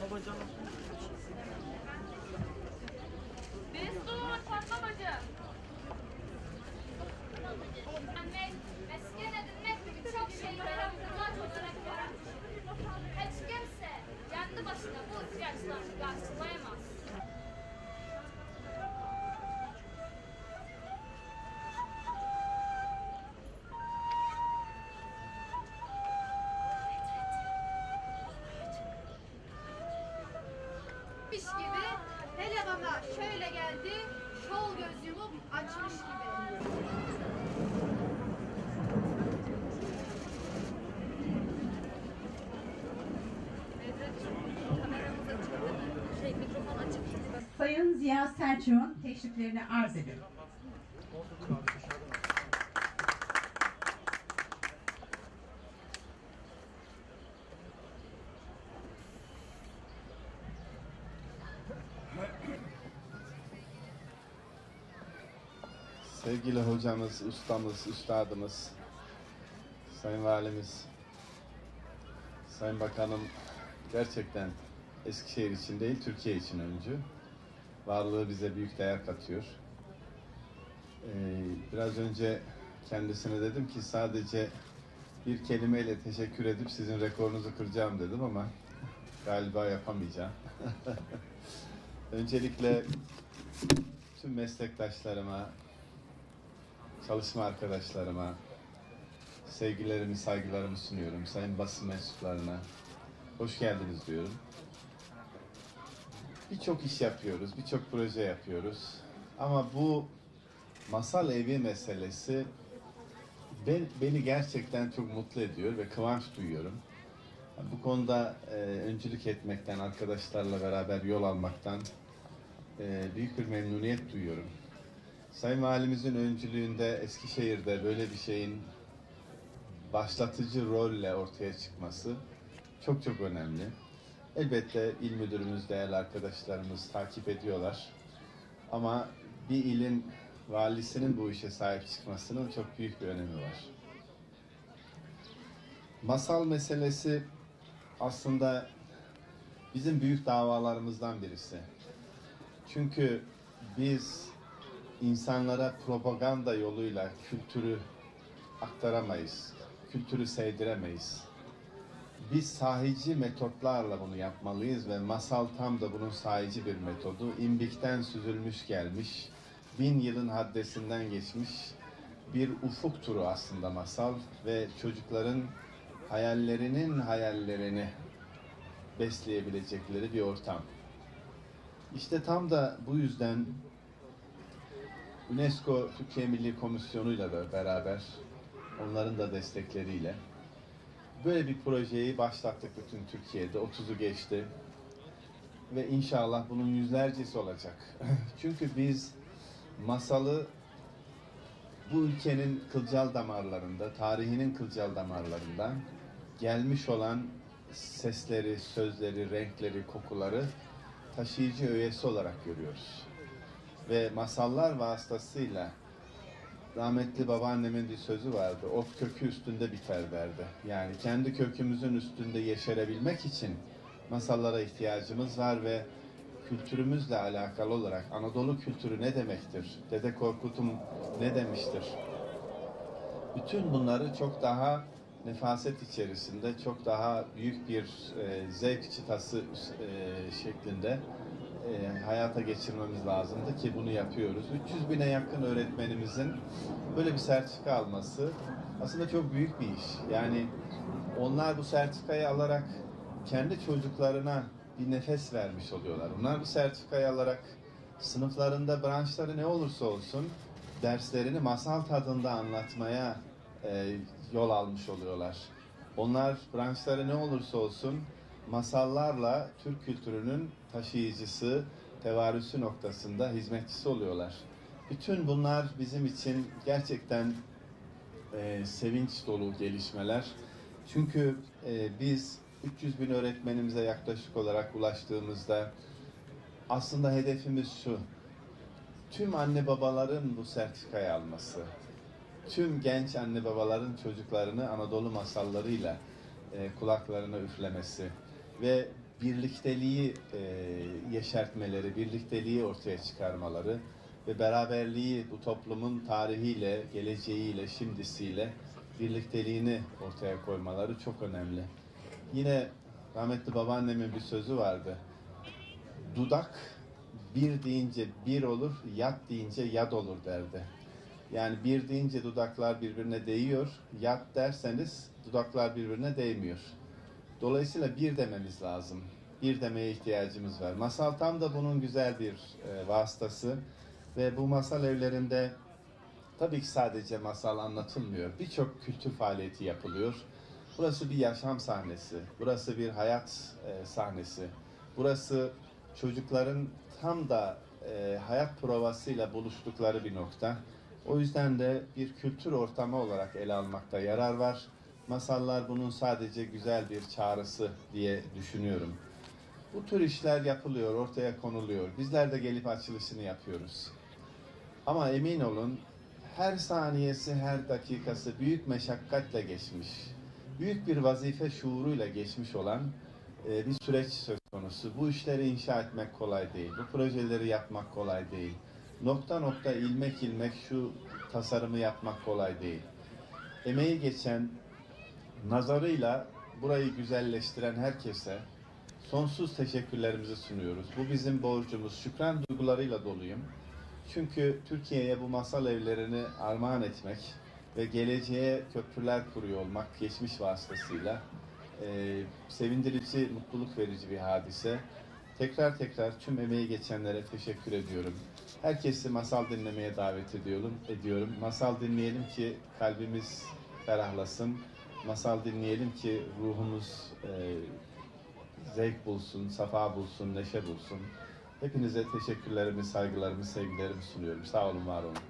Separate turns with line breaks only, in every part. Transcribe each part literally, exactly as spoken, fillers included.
Destur Fatma bacım. Anne, mesken edinmek gibi çok şeyleri muhtaç olarak yaratmış. Hiç kimse kendi başına bu ihtiyaçlarını karşılayamaz.
Gibi hele bana şöyle geldi, şol göz yumup açmış gibi.
Sayın Ziya Selçuk'un teşriflerini arz ediyorum.
Sevgili hocamız, ustamız, üstadımız, Sayın Valimiz, Sayın Bakanım gerçekten Eskişehir için değil, Türkiye için öncü. Varlığı bize büyük değer katıyor. Ee, biraz önce kendisine dedim ki sadece bir kelimeyle teşekkür edip sizin rekorunuzu kıracağım dedim ama galiba yapamayacağım. Öncelikle tüm meslektaşlarıma, çalışma arkadaşlarıma sevgilerimi, saygılarımı sunuyorum. Sayın basın mensuplarına hoş geldiniz diyorum. Birçok iş yapıyoruz, birçok proje yapıyoruz. Ama bu masal evi meselesi ben, beni gerçekten çok mutlu ediyor ve kıvanç duyuyorum. Bu konuda e, öncülük etmekten, arkadaşlarla beraber yol almaktan e, büyük bir memnuniyet duyuyorum. Sayın Valimizin öncülüğünde Eskişehir'de böyle bir şeyin başlatıcı rolle ortaya çıkması çok çok önemli. Elbette il müdürümüz, değerli arkadaşlarımız takip ediyorlar. Ama bir ilin valisinin bu işe sahip çıkmasının çok büyük bir önemi var. Masal meselesi aslında bizim büyük davalarımızdan birisi. Çünkü biz insanlara propaganda yoluyla kültürü aktaramayız, kültürü sevdiremeyiz. Biz sahici metotlarla bunu yapmalıyız ve masal tam da bunun sahici bir metodu. İmbikten süzülmüş gelmiş, bin yılın haddesinden geçmiş bir ufuk turu aslında masal ve çocukların hayallerinin hayallerini besleyebilecekleri bir ortam. İşte tam da bu yüzden UNESCO Türkiye Milli Komisyonu'yla da beraber, onların da destekleriyle böyle bir projeyi başlattık bütün Türkiye'de. otuzu geçti ve inşallah bunun yüzlercesi olacak. Çünkü biz masalı bu ülkenin kılcal damarlarında, tarihinin kılcal damarlarından gelmiş olan sesleri, sözleri, renkleri, kokuları taşıyıcı öğesi olarak görüyoruz. Ve masallar vasıtasıyla rahmetli babaannemin bir sözü vardı. Ot kökü üstünde biter derdi. Yani kendi kökümüzün üstünde yeşerebilmek için masallara ihtiyacımız var ve kültürümüzle alakalı olarak Anadolu kültürü ne demektir? Dede Korkut'um ne demiştir? Bütün bunları çok daha nefaset içerisinde, çok daha büyük bir e, zevk çıtası e, şeklinde e, hayata geçirmemiz lazımdı ki bunu yapıyoruz. üç yüz bine yakın öğretmenimizin böyle bir sertifika alması aslında çok büyük bir iş. Yani onlar bu sertifikayı alarak kendi çocuklarına bir nefes vermiş oluyorlar. Onlar bu sertifikayı alarak sınıflarında branşları ne olursa olsun derslerini masal tadında anlatmaya e, yol almış oluyorlar. Onlar branşları ne olursa olsun masallarla Türk kültürünün taşıyıcısı, tevarüsü noktasında hizmetçisi oluyorlar. Bütün bunlar bizim için gerçekten e, sevinç dolu gelişmeler. Çünkü e, biz üç yüz bin öğretmenimize yaklaşık olarak ulaştığımızda aslında hedefimiz şu: tüm anne babaların bu sertifikayı alması, tüm genç anne babaların çocuklarını Anadolu masallarıyla e, kulaklarına üflemesi ve birlikteliği e, yeşertmeleri, birlikteliği ortaya çıkarmaları ve beraberliği bu toplumun tarihiyle, geleceğiyle, şimdisiyle birlikteliğini ortaya koymaları çok önemli. Yine rahmetli babaannemin bir sözü vardı. Dudak bir deyince bir olur, yat deyince yad olur derdi. Yani bir deyince dudaklar birbirine değiyor, yat derseniz dudaklar birbirine değmiyor. Dolayısıyla bir dememiz lazım. Bir demeye ihtiyacımız var. Masal tam da bunun güzel bir e, vasıtası. Ve bu masal evlerinde tabii ki sadece masal anlatılmıyor. Birçok kültür faaliyeti yapılıyor. Burası bir yaşam sahnesi. Burası bir hayat e, sahnesi. Burası çocukların tam da e, hayat provasıyla buluştukları bir nokta. O yüzden de bir kültür ortamı olarak ele almakta yarar var. Masallar bunun sadece güzel bir çağrısı diye düşünüyorum. Bu tür işler yapılıyor, ortaya konuluyor. Bizler de gelip açılışını yapıyoruz. Ama emin olun her saniyesi, her dakikası büyük meşakkatle geçmiş, büyük bir vazife şuuruyla geçmiş olan e, bir süreç söz konusu. Bu işleri inşa etmek kolay değil, bu projeleri yapmak kolay değil. Nokta nokta, ilmek ilmek şu tasarımı yapmak kolay değil. Emeği geçen, nazarıyla burayı güzelleştiren herkese sonsuz teşekkürlerimizi sunuyoruz. Bu bizim borcumuz. Şükran duygularıyla doluyum. Çünkü Türkiye'ye bu masal evlerini armağan etmek ve geleceğe köprüler kuruyor olmak geçmiş vasıtasıyla e, sevindirici, mutluluk verici bir hadise. Tekrar tekrar tüm emeği geçenlere teşekkür ediyorum. Herkesi masal dinlemeye davet ediyorum. ediyorum. Masal dinleyelim ki kalbimiz ferahlasın. Masal dinleyelim ki ruhumuz e, zevk bulsun, safa bulsun, neşe bulsun. Hepinize teşekkürlerimi, saygılarımı, sevgilerimi sunuyorum. Sağ olun, var olun.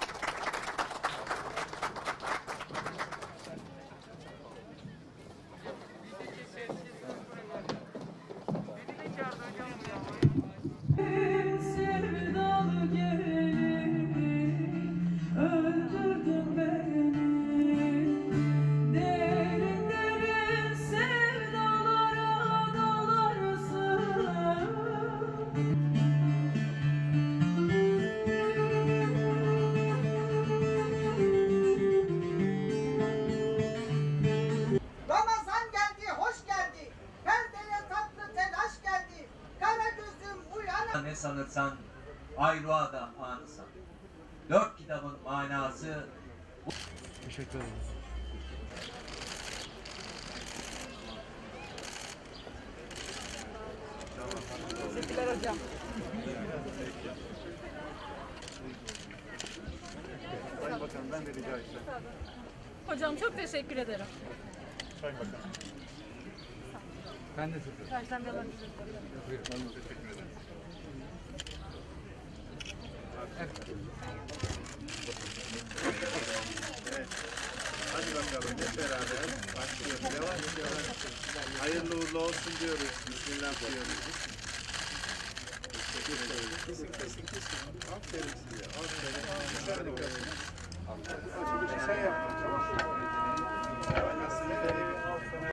Sevdalı gelin, öldürdün beni. Derin derin sevdalara dalarsın.
Ramazan geldi, hoş geldi. Perdeye tatlı telaş geldi. Kara gözüm uyan.
Ne sanırsan ayrığa da anısan. Dört kitabın manası
Teşekkür ederim.
Teşekkürler hocam.
Sayın Bakanım, ben de rica etsem.
Hocam çok teşekkür ederim.
Sayın Bakanım. Ben de teşekkür ederim. Buyurun. Ben de teşekkür ederim. Evet. Hadi bakalım hep beraber başlıyoruz. Yavaş yavaş. Hayırlı uğurlu olsun diyoruz. Bismillah diyoruz. Teşekkür ederim. Kesin kesin kesin. Aferin size. Aferin. Harikasın. Açılışı sen yaptın. Tamam.